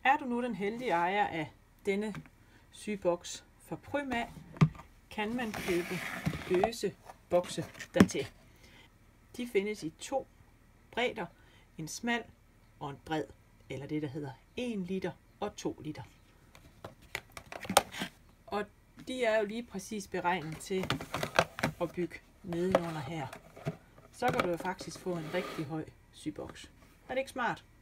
Er du nu den heldige ejer af denne syboks fra Prüma, kan man købe løse bokse dertil. De findes i 2 bredder, en smal og en bred, eller det der hedder 1 liter og 2 liter. Og de er jo lige præcis beregnet til at bygge nedenunder her. Så kan du jo faktisk få en rigtig høj syboks. Er det ikke smart?